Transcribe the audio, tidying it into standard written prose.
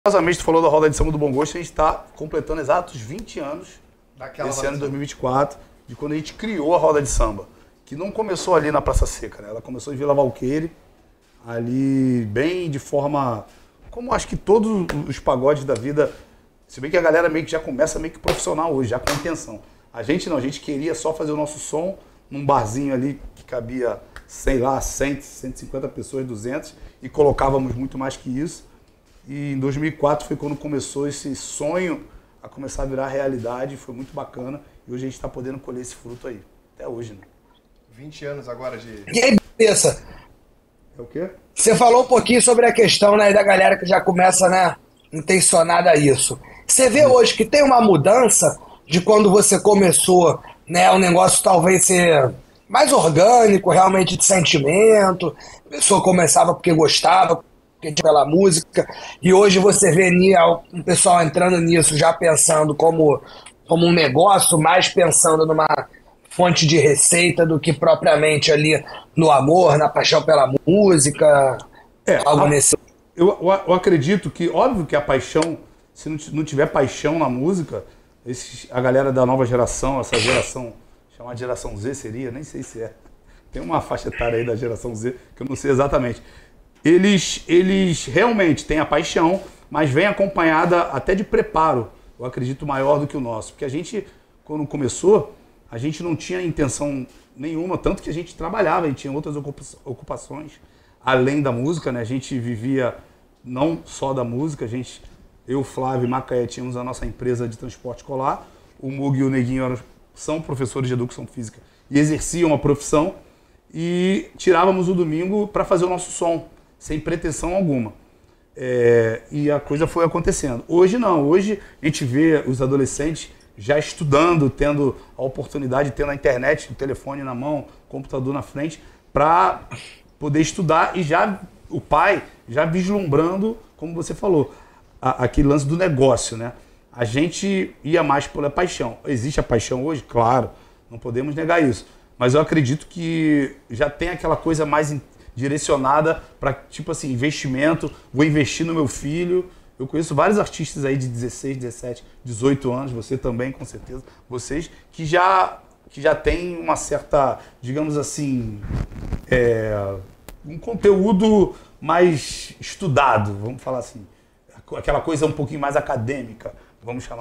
Curiosamente, tu falou da Roda de Samba do Bom Gosto, a gente está completando exatos 20 anos esse ano de 2024, de quando a gente criou a Roda de Samba, que não começou ali na Praça Seca, né? Ela começou em Vila Valqueire, ali bem de forma, como acho que todos os pagodes da vida, se bem que a galera meio que já começa meio que profissional hoje, já com intenção. A gente não, a gente queria só fazer o nosso som num barzinho ali que cabia, sei lá, 100, 150 pessoas, 200, e colocávamos muito mais que isso. E em 2004 foi quando começou esse sonho a começar a virar realidade, foi muito bacana. E hoje a gente está podendo colher esse fruto aí, até hoje, né? 20 anos agora de... E aí, beleza? É o quê? Você falou um pouquinho sobre a questão, né, da galera que já começa, né, intencionada a isso. Você vê hoje que tem uma mudança de quando você começou, né, o negócio talvez ser mais orgânico, realmente de sentimento, a pessoa começava porque gostava, pela música, e hoje você vê um pessoal entrando nisso já pensando como um negócio, mais pensando numa fonte de receita do que propriamente ali no amor, na paixão pela música, algo nesse... Eu acredito que, óbvio que a paixão, se não tiver paixão na música, a galera da nova geração, essa geração, chamada geração Z seria, nem sei se é, tem uma faixa etária aí da geração Z, que eu não sei exatamente. Eles realmente têm a paixão, mas vem acompanhada até de preparo, eu acredito, maior do que o nosso. Porque a gente, quando começou, a gente não tinha intenção nenhuma, tanto que a gente trabalhava, a gente tinha outras ocupações além da música, né? A gente vivia não só da música, eu, Flávio e Macaé tínhamos a nossa empresa de transporte escolar, o Mug e o Neguinho são professores de educação física e exerciam a profissão, e tirávamos o domingo para fazer o nosso som, sem pretensão alguma. E a coisa foi acontecendo. Hoje não, hoje a gente vê os adolescentes já estudando, tendo a oportunidade, tendo a internet, o telefone na mão, o computador na frente, para poder estudar, e já o pai já vislumbrando, como você falou, aquele lance do negócio, né? A gente ia mais pela paixão. Existe a paixão hoje? Claro, não podemos negar isso. Mas eu acredito que já tem aquela coisa mais direcionada para, tipo assim, investimento, vou investir no meu filho. Eu conheço vários artistas aí de 16, 17, 18 anos, você também, com certeza, vocês, que já tem uma certa, digamos assim, um conteúdo mais estudado, vamos falar assim, aquela coisa um pouquinho mais acadêmica, vamos chamar.